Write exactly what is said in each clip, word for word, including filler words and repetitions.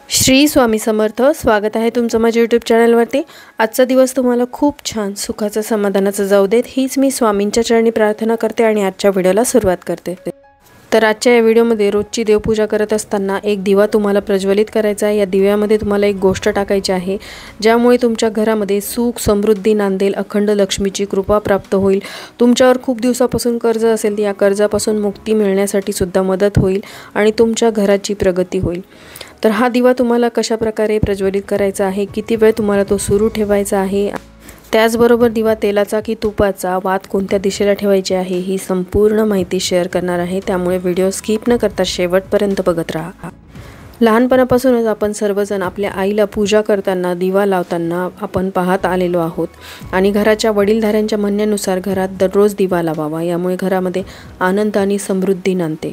श्री स्वामी समर्थ। स्वागत आहे तुमचं माझ्या यूट्यूब चॅनलवरती। आजचा दिवस तुम्हाला खूप छान सुखाचा समाधानाचा जाऊ देत हीच मी स्वामींच्या चरणी प्रार्थना करते आणि आजच्या व्हिडिओला सुरुवात करते। तर आजच्या या व्हिडिओमध्ये रोजची देवपूजा करत असताना एक दिवा तुम्हाला प्रज्वलित करायचा आहे। या दिव्यामध्ये तुम्हाला एक गोष्ट टाकायची आहे ज्यामुळे तुमच्या घरामध्ये सुख समृद्धी नांदेल, अखंड लक्ष्मीची कृपा प्राप्त होईल। तुमच्यावर खूप दिवसापासून कर्ज असेल तर या कर्जापासून मुक्ती मिळण्यासाठी सुद्धा मदत होईल आणि तुमच्या घराची प्रगती होईल। तर हा दिवा तुम्हाला कशा प्रकारे प्रज्वलित करायचा आहे, किती वेळ तुम्हाला तो सुरू ठेवायचा आहे, त्याचबरोबर दिवा तेलाचा की तुपाचा, वात कोणत्या दिशेला ठेवायची आहे, ही संपूर्ण माहिती शेअर करणार आहे। त्यामुळे व्हिडिओ स्किप न करता शेवटपर्यंत बघत राहा। लहानपणापासूनच आपण सर्वजण आपल्या आईला पूजा करताना, दिवा लावताना आपण पाहत आलेलो आहोत आणि घराच्या वडीलधाऱ्यांच्या म्हणण्यानुसार घरात दररोज दिवा लावावा, यामुळे घरामध्ये आनंद आणि समृद्धी नांदते।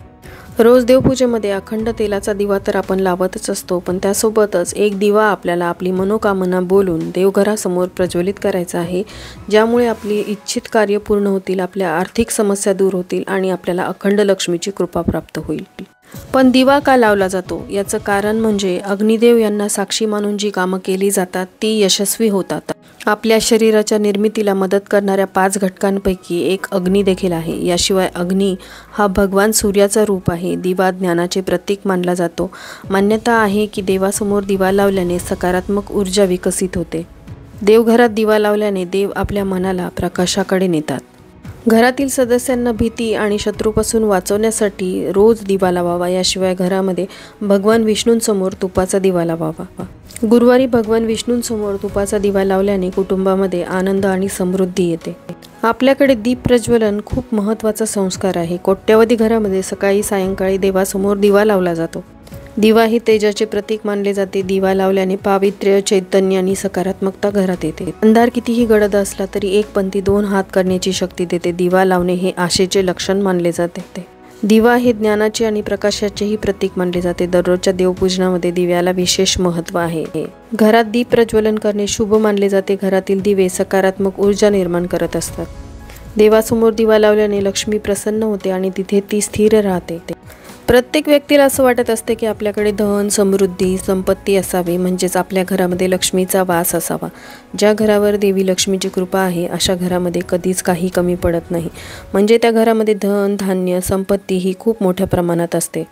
रोज देवपूजेमध्ये अखंड तेलाचा दिवा तर आपण लावतच असतो, पण त्यासोबतच एक दिवा आपल्याला आपली मनोकामना बोलून देवघरासमोर प्रज्वलित करायचा आहे, ज्यामुळे आपली इच्छित कार्य पूर्ण होतील, आपल्या आर्थिक समस्या दूर होतील आणि आपल्याला अखंड लक्ष्मीची कृपा प्राप्त होईल। पण दिवा का लावला जातो याचं कारण म्हणजे अग्निदेव यांना साक्षी मानून जी कामं केली जातात ती यशस्वी होतात। आपल्या शरीराच्या निर्मितीला मदत करणाऱ्या पाच घटकांपैकी एक अग्नी देखील आहे। याशिवाय अग्नी हा भगवान सूर्याचा रूप आहे। दिवा ज्ञानाचे प्रतीक मानला जातो। मान्यता आहे की देवासमोर दिवा लावल्याने सकारात्मक ऊर्जा विकसित होते। देवघरात दिवा लावल्याने देव आपल्या मनाला प्रकाशाकडे नेतात। घरातील सदस्यांना भीती आणि शत्रूपासून वाचवण्यासाठी रोज दिवा लावावा। याशिवाय घरामध्ये भगवान विष्णूंसमोर तुपाचा दिवा लावावा। गुरुवारी भगवान विष्णूंसमोर तुपाचा दिवा लावल्याने कुटुंबामध्ये आनंद आणि समृद्धी येते। आपल्याकडे दीप प्रज्वलन खूप महत्त्वाचा संस्कार आहे। कोट्यावधी घरामध्ये सकाळी सायंकाळी देवासमोर दिवा लावला जातो। दिवा ही तेजाचे प्रतीक मानले जाते। दिवा लावल्याने पावित्र्य, चैतन्य आणि सकारात्मकता घरात येते। अंधार कितीही गडद असला तरी एक पंथी दोन हात करण्याची शक्ती देते। दिवा लावणे हे आशेचे लक्षण मानले जाते। दिवा हे ज्ञानाचे आणि प्रकाशाचेही प्रतीक मानले जाते। दररोजच्या देवपूजनामध्ये दिव्याला विशेष महत्त्व आहे। घरात दीप प्रज्वलन करणे शुभ मानले जाते। घरातील दिवे सकारात्मक ऊर्जा निर्माण करत असतात। देवासमोर दिवा लावल्याने लक्ष्मी प्रसन्न होते आणि तिथे ती स्थिर राहते। प्रत्येक व्यक्तीला असं वाटत असते की आपल्याकडे धन, समृद्धी, संपत्ती असावी, म्हणजेच आपल्या घरामध्ये लक्ष्मीचा वास असावा। ज्या घरावर देवी लक्ष्मीची कृपा आहे अशा घरामध्ये कधीच काही कमी पडत नाही, म्हणजे त्या घरामध्ये धन, धान्य, संपत्ती ही खूप मोठ्या प्रमाणात असते।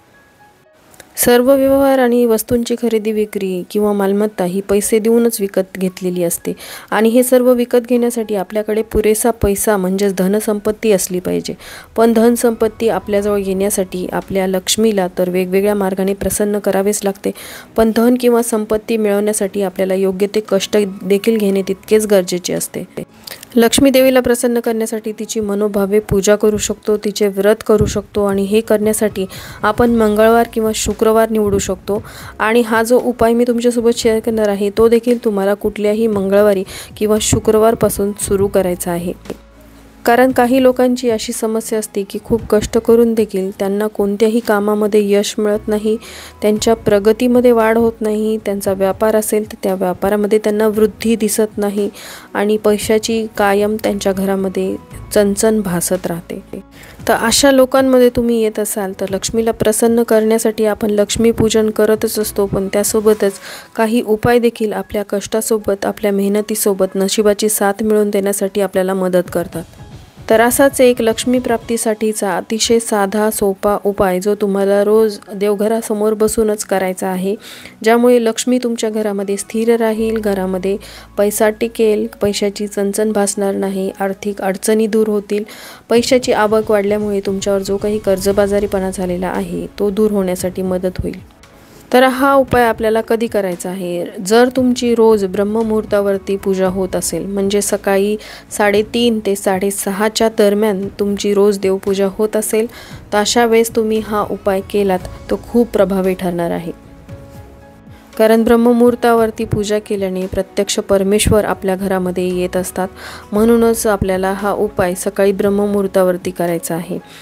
सर्व व्यवहार आणि वस्तूंची खरेदी विक्री किंवा मालमत्ता ही पैसे देऊनच विकत घेतलेली असते आणि हे सर्व विकत घेण्यासाठी आपल्याकडे पुरेसा पैसा म्हणजेच धनसंपत्ती असली पाहिजे। पण धनसंपत्ती आपल्याजवळ येण्यासाठी आपल्या लक्ष्मीला तर वेगवेगळ्या मार्गाने प्रसन्न करावेच लागते, पण धन किंवा संपत्ती मिळवण्यासाठी आपल्याला योग्य ते कष्ट देखील घेणे तितकेच गरजेचे असते। लक्ष्मी देवीला प्रसन्न करण्यासाठी तिची मनोभावे पूजा करू शकतो, तिचे व्रत करू शकतो आणि हे करण्यासाठी आपण मंगळवार किंवा शुक्रवार निवडू शकतो। आणि हा जो उपाय मी तुमच्यासोबत शेअर करणार आहे तो देखील तुम्हाला कुठल्याही मंगळवारी किंवा शुक्रवारपासून सुरू करायचा आहे। कारण काही लोकांची अशी समस्या असते की खूप कष्ट करून देखील त्यांना कोणत्याही कामामध्ये यश मिळत नाही, त्यांच्या प्रगतीमध्ये वाढ होत नाही, त्यांचा व्यापार असेल तर त्या व्यापारामध्ये त्यांना वृद्धी दिसत नाही आणि पैशाची कायम त्यांच्या घरामध्ये चणचण भासत राहते। तर अशा लोकांमध्ये तुम्ही येत असाल तर लक्ष्मीला प्रसन्न करण्यासाठी आपण लक्ष्मी पूजन करतच असतो, पण त्यासोबतच काही उपाय देखील आपल्या कष्टासोबत, आपल्या मेहनतीसोबत नशिबाची साथ मिळवून देण्यासाठी आपल्याला मदत करतात। तर असाच एक लक्ष्मी प्राप्तीसाठीचा अतिशय साधा सोपा उपाय जो तुम्हाला रोज देवघरासमोर बसूनच करायचा आहे, ज्यामुळे लक्ष्मी तुमच्या घरामध्ये स्थिर राहील, घरामध्ये पैसा टिकेल, पैशाची चणचण भासणार नाही, आर्थिक अडचणी दूर होतील, पैशाची आवक वाढल्यामुळे तुमच्यावर जो काही कर्जबाजारीपणा झालेला आहे तो दूर होण्यासाठी मदत होईल। तर हा उपाय आपल्याला कधी करायचा आहे? जर तुमची रोज ब्रह्ममुहूर्तावरती पूजा होत असेल, म्हणजे सकाळी साडेतीन ते साडेसहाच्या दरम्यान तुमची रोज देवपूजा होत असेल, तर अशा वेळेस तुम्ही हा उपाय केलात तो खूप प्रभावी ठरणार आहे। कारण ब्रह्ममुहूर्तावरती पूजा केल्याने प्रत्यक्ष परमेश्वर आपल्या घरामध्ये येत असतात, म्हणूनच आपल्याला हा उपाय सकाळी ब्रह्ममुहूर्तावरती करायचा आहे।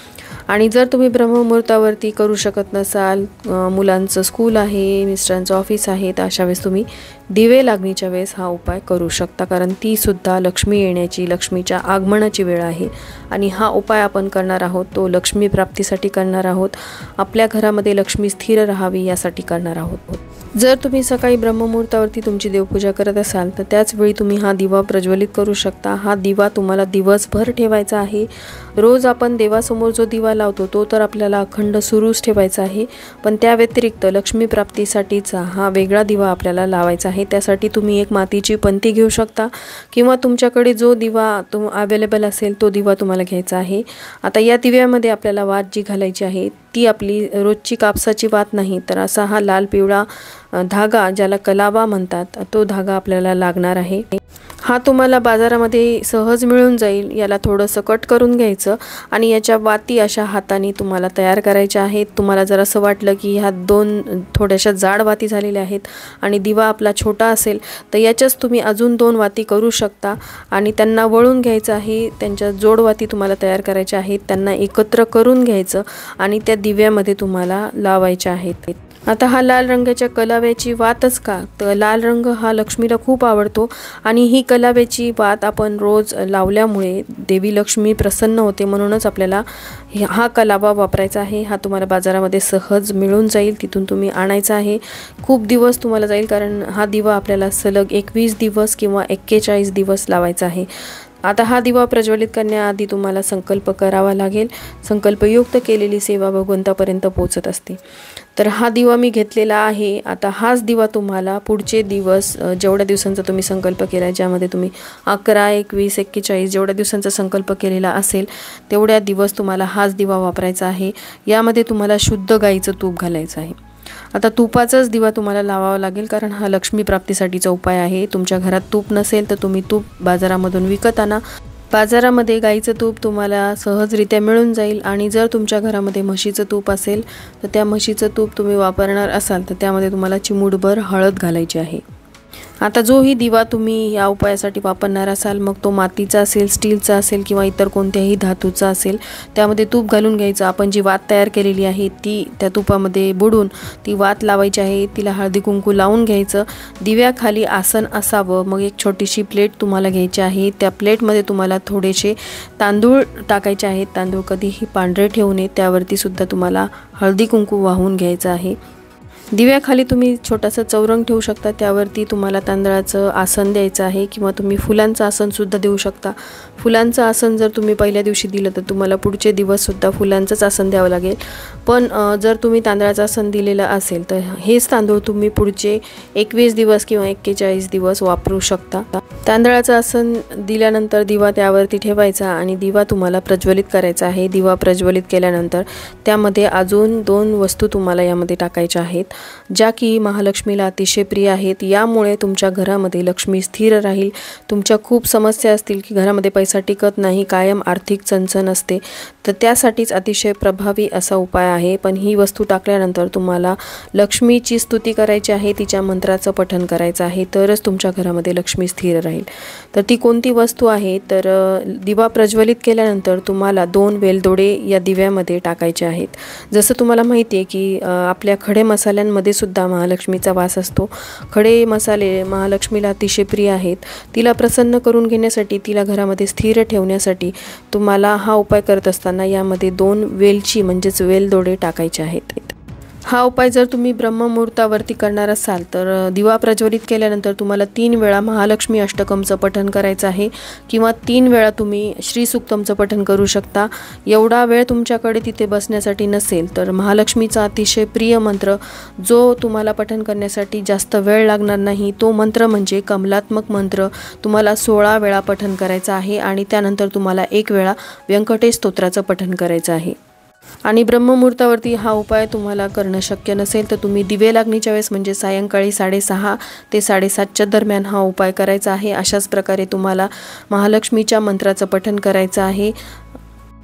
आणि जर तुम्ही ब्रह्ममुहूर्तावरती करू शकत नसाल, मुलांचं स्कूल आहे, मिस्टरांचं ऑफिस आहे, तर अशा वेळेस तुम्ही दिवे लागणीच्या वेळेस हा उपाय करू शकता, कारण ती सुद्धा लक्ष्मी येण्याची, लक्ष्मीच्या आगमनाची वेळ आहे। आणि हा उपाय आपण करणार आहोत तो लक्ष्मी प्राप्तीसाठी करणार आहोत, आपल्या घरामध्ये लक्ष्मी स्थिर राहावी यासाठी करणार आहोत। जर तुम्ही सकाळी ब्रह्ममुहूर्तावरती तुमची देवपूजा करत असाल तर त्याच वेळी तुम्ही हा दिवा प्रज्वलित करू शकता। हा दिवा तुम्हाला दिवसभर ठेवायचा आहे। रोज आपण देवासमोर जो दिवा लावतो तो तर आपल्याला अखंड सुरूच ठेवायचा आहे, पण त्या व्यतिरिक्त लक्ष्मी प्राप्तीसाठीचा हा वेगळा दिवा आपल्याला लावायचा आहे। त्यासाठी तुम्ही एक मातीची पंती घेऊ शकता किंवा तुमच्याकडे जो दिवा तुम अवेलेबल असेल तो दिवा तुम्हाला घ्यायचा आहे। आता या दिव्यामध्ये आपल्याला वात जी घालायची आहे ती आपली रोजची कापसाची वात नाही, तर असा हा लाल पिवळा धागा ज्याला कलावा म्हणतात तो धागा आपल्याला लागणार आहे। हा तुम्हाला बाजारामध्ये सहज मिळून जाईल। याला थोडंसं कट करून घ्यायचं आणि याच्या वाती अशा हाताने तुम्हाला तयार करायच्या आहेत। तुम्हाला जर असं वाटलं की ह्या दोन थोड्याशा जाड वाती झालेल्या आहेत आणि दिवा आपला छोटा असेल तर याच्याच तुम्ही अजून दोन वाती करू शकता आणि त्यांना वळून घ्यायचं आहे। त्यांच्या जोड वाती तुम्हाला तयार करायच्या आहेत, त्यांना एकत्र करून घ्यायचं आणि त्या दिव्यामध्ये तुम्हाला लावायच्या आहेत। आता हा लाल रंगाच्या कलाव्याची वातच का, तर लाल रंग हा लक्ष्मीला खूप आवडतो आणि ही कलाव्याची वात आपण रोज लावल्यामुळे देवी लक्ष्मी प्रसन्न होते, म्हणूनच आपल्याला हा कलावा वापरायचा आहे। हा तुम्हाला बाजारामध्ये सहज मिळून जाईल, तिथून तुम्ही आणायचा आहे। खूप दिवस तुम्हाला जाईल, कारण हा दिवा आपल्याला सलग एकवीस दिवस किंवा एक्केचाळीस दिवस लावायचा आहे। आता हा दिवा प्रज्वलित करण्याआधी तुम्हाला संकल्प करावा लागेल। संकल्पयुक्त केलेली सेवा भगवंतापर्यंत पोहोचत असते। तर हा दिवा मी घेतलेला आहे। आता हाच दिवा तुम्हाला पुढचे दिवस जेवढ्या दिवसांचा तुम्ही संकल्प केला, ज्यामध्ये तुम्ही अकरा एकवीस एक्केचाळीस जेवढ्या दिवसांचा संकल्प केलेला असेल तेवढ्या दिवस तुम्हाला हाच दिवा वापरायचा आहे। यामध्ये तुम्हाला शुद्ध गाईचं तूप घालायचं आहे। आता तुपाचाच दिवा तुम्हाला लावावा लागेल, कारण हा लक्ष्मी प्राप्तीसाठीचा उपाय आहे। तुमच्या घरात तूप नसेल तर तुम्ही तूप बाजारामधून विकत आणा। बाजारामध्ये गाईचं तूप तुम्हाला सहजरित्या मिळून जाईल आणि जर तुमच्या घरामध्ये म्हशीचं तूप असेल तर त्या म्हशीचं तूप तुम्ही वापरणार असाल तर त्यामध्ये तुम्हाला चिमूटभर हळद घालायची आहे। आता जोही दिवा तुम्ही या उपायासाठी वापरणार असाल, मग तो मातीचा असेल, स्टीलचा असेल किंवा इतर कोणत्याही धातूचा असेल, त्यामध्ये तूप घालून घ्यायचं। आपण जी वात तयार केलेली आहे ती त्या तुपामध्ये बुडून ती वात लावायची आहे, तिला हळदी कुंकू लावून घ्यायचं। दिव्याखाली आसन असावं, मग एक छोटीशी प्लेट तुम्हाला घ्यायची आहे। त्या प्लेटमध्ये तुम्हाला थोडेसे तांदूळ टाकायचे आहेत। तांदूळ कधीही पांढरे ठेवू नये, त्यावरती सुद्धा तुम्हाला हळदी कुंकू वाहून घ्यायचं आहे। दिव्याखाली तुम्ही छोटासा चौरंग ठेवू शकता, त्यावरती तुम्हाला तांदळाचं आसन द्यायचं आहे किंवा तुम्ही फुलांचं आसन सुद्धा देऊ शकता। फुलांचं आसन जर तुम्ही पहिल्या दिवशी दिलं तर तुम्हाला पुढचे दिवस सुद्धा फुलांचंच आसन द्यावं लागेल, पण जर तुम्ही तांदळाचं आसन दिलेलं असेल तर हेच तांदूळ तुम्ही पुढचे एकवीस दिवस किंवा एक्केचाळीस दिवस वापरू शकता। तांदळाचं आसन दिल्यानंतर दिवा त्यावरती ठेवायचा आणि दिवा तुम्हाला प्रज्वलित करायचा आहे। दिवा प्रज्वलित केल्यानंतर त्यामध्ये अजून दोन वस्तू तुम्हाला यामध्ये टाकायच्या आहेत, ज्या की महालक्ष्मीला अतिशय प्रिय आहेत। यामुळे तुमच्या घरामध्ये लक्ष्मी स्थिर राहील। तुमच्या खूप समस्या असतील की घरामध्ये पैसा टिकत नाही, कायम आर्थिक चणचण असते, तर त्यासाठीच अतिशय प्रभावी असा उपाय आहे। पण ही वस्तू टाकल्यानंतर तुम्हाला लक्ष्मीची स्तुती करायची आहे, तिच्या मंत्राचं पठण करायचं आहे, तरच तुमच्या घरामध्ये लक्ष्मी स्थिर राहील। तर ती कोणती वस्तू आहे, तर दिवा प्रज्वलित केल्यानंतर तुम्हाला दोन वेलदोडे या दिव्यामध्ये टाकायचे आहेत। जसं तुम्हाला माहिती आहे की आपल्या खडे मसाल्यांमध्ये सुद्धा महालक्ष्मीचा वास असतो। खडे मसाले महालक्ष्मीला अतिशय प्रिय आहेत। तिला प्रसन्न करून घेण्यासाठी, तिला घरामध्ये स्थिर ठेवण्यासाठी तुम्हाला हा उपाय करत असताना यामध्ये दोन वेलची म्हणजेच वेलदोडे टाकायचे आहेत। हा उपाय जर तुम्ही ब्रह्ममुहूर्तावरती करणार असाल तर दिवा प्रज्वलित केल्यानंतर तुम्हाला तीन वेळा महालक्ष्मी अष्टकमचं पठण करायचं आहे किंवा तीन वेळा तुम्ही श्री सूक्तमचं पठण करू शकता। एवढा वेळ तुमच्याकडे तिथे बसण्यासाठी नसेल तर महालक्ष्मीचा अतिशय प्रिय मंत्र जो तुम्हाला पठण करण्यासाठी जास्त वेळ लागणार नाही तो मंत्र म्हणजे कमलात्मक मंत्र तुम्हाला सोळा वेळा पठण करायचा आहे आणि त्यानंतर तुम्हाला एक वेळा व्यंकटेश स्तोत्राचं पठण करायचं आहे। आणि ब्रह्ममुहूर्तावरती हा उपाय तुम्हाला करणं शक्य नसेल तर तुम्ही दिवे लागणीच्या वेळेस म्हणजे सायंकाळी साडेसहा ते साडेसातच्या दरम्यान हा उपाय करायचा आहे। अशाच प्रकारे तुम्हाला महालक्ष्मीच्या मंत्राचं पठण करायचं आहे।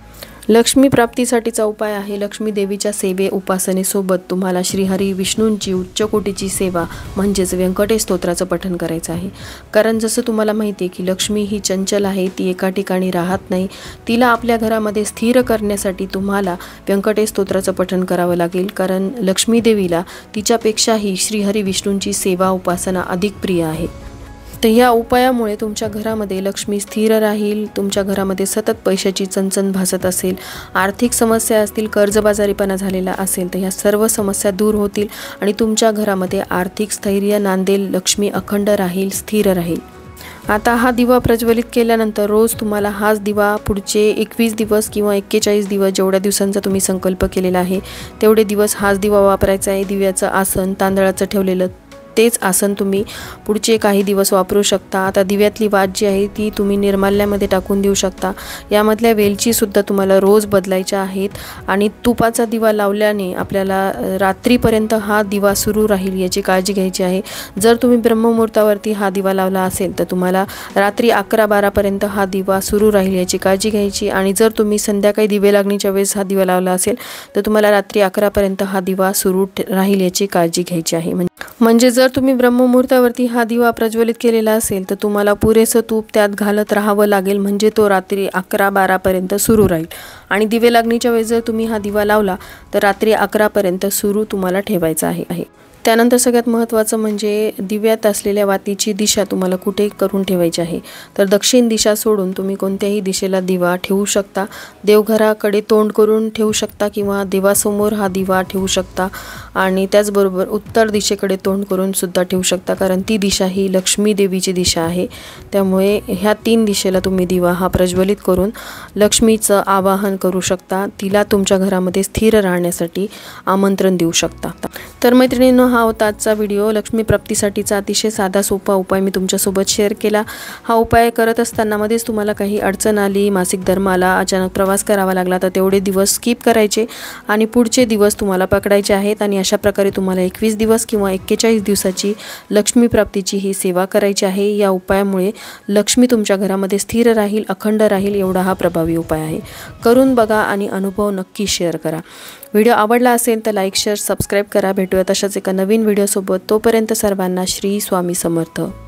लक्ष्मी प्राप्तीसाठीचा उपाय आहे लक्ष्मी देवीच्या सेवे उपासनेसोबत तुम्हाला श्रीहरी विष्णूंची उच्च कोटीची सेवा म्हणजेच व्यंकटेश स्तोत्राचं पठण करायचं आहे। कारण जसं तुम्हाला माहिती आहे की लक्ष्मी ही चंचल आहे, ती एका ठिकाणी राहत नाही। तिला आपल्या घरामध्ये स्थिर करण्यासाठी तुम्हाला व्यंकटेश स्तोत्राचं पठण करावं लागेल। कारण लक्ष्मी देवीला तिच्यापेक्षाही श्रीहरी विष्णूंची सेवा उपासना अधिक प्रिय आहे। तर या उपायामुळे तुमच्या घरामध्ये लक्ष्मी स्थिर राहील, तुमच्या घरामध्ये सतत पैशाची चणचण भासत असेल, आर्थिक समस्या असतील, कर्जबाजारीपणा झालेला असेल तर ह्या सर्व समस्या दूर होतील आणि तुमच्या घरामध्ये आर्थिक स्थैर्य नांदेल, लक्ष्मी अखंड राहील, स्थिर राहील। आता हा दिवा प्रज्वलित केल्यानंतर रोज तुम्हाला हाच दिवा पुढचे एकवीस दिवस किंवा एक्केचाळीस दिवस जेवढ्या दिवसांचा तुम्ही संकल्प केलेला आहे तेवढे दिवस हाच दिवा वापरायचा आहे। दिव्याचं आसन तांदळाचं ठेवलेलं तेच आसन तुम्ही पुढचे काही दिवस वापरू शकता। आता दिव्यातली वात जी आहे ती तुम्ही निर्माल्यामध्ये टाकून देऊ शकता। यामधल्या वेलची सुद्धा तुम्हाला रोज बदलायच्या आहेत आणि तुपाचा दिवा लावल्याने आपल्याला रात्रीपर्यंत हा दिवा सुरू राहील याची काळजी घ्यायची आहे। जर तुम्ही ब्रह्ममुहूर्तावरती हा दिवा लावला असेल तर तुम्हाला रात्री अकरा बारा पर्यंत हा दिवा सुरू राहील याची काळजी घ्यायची आणि जर तुम्ही संध्याकाळी दिवे लागणीच्या वेळेस हा दिवा लावला असेल तर तुम्हाला रात्री अकरा पर्यंत हा दिवा सुरू राहील याची काळजी घ्यायची आहे। म्हणजे जर तुम्ही ब्रह्ममुहूर्तावरती हा दिवा प्रज्वलित केलेला असेल तर तुम्हाला पुरेसं तूप त्यात घालत राहावं लागेल, म्हणजे तो रात्री अकरा बारा पर्यंत सुरू राहील। आणि दिवे लागणीच्या वेळेस जर तुम्ही हा दिवा लावला तर रात्री अकरा पर्यंत सुरू तुम्हाला ठेवायचा आहे। त्यानंतर सगळ्यात महत्त्वाचं म्हणजे दिव्यात असलेल्या वातीची दिशा तुम्हाला कुठे करून ठेवायची आहे तर दक्षिण दिशा सोडून तुम्ही कोणत्याही दिशेला दिवा ठेवू शकता। देवघराकडे तोंड करून ठेवू शकता किंवा देवासमोर हा दिवा ठेवू शकता आणि त्याचबरोबर उत्तर दिशेकडे तोंड करून सुद्धा ठेवू शकता, कारण ती दिशा ही लक्ष्मी देवीची दिशा आहे। त्यामुळे ह्या तीन दिशेला तुम्ही दिवा हा प्रज्वलित करून लक्ष्मीचं आवाहन करू शकता, तिला तुमच्या घरामध्ये स्थिर राहण्यासाठी आमंत्रण देऊ शकता। तर मैत्रिणींनो, हा होता आजचा व्हिडिओ। लक्ष्मी प्राप्तीसाठीचा अतिशय साधा सोपा उपाय मी तुमच्यासोबत शेअर केला। हा उपाय करत असताना मध्येच तुम्हाला काही अडचण आली, मासिक धर्म आला, अचानक प्रवास करावा लागला तर तेवढे दिवस स्किप करायचे आणि पुढचे दिवस तुम्हाला पकडायचे आहेत आणि अशा प्रकारे तुम्हाला एकवीस दिवस किंवा एक्केचाळीस दिवसाची लक्ष्मी प्राप्तीची ही सेवा करायची आहे। या उपायामुळे लक्ष्मी तुमच्या घरामध्ये स्थिर राहील, अखंड राहील, एवढा हा प्रभावी उपाय आहे। करून बघा आणि अनुभव नक्की शेअर करा। व्हिडिओ आवडला असेल तर लाईक शेअर सबस्क्राईब करा। भेटूया तशाच एका नवीन व्हिडिओसोबत। तोपर्यंत सर्वांना श्री स्वामी समर्थ।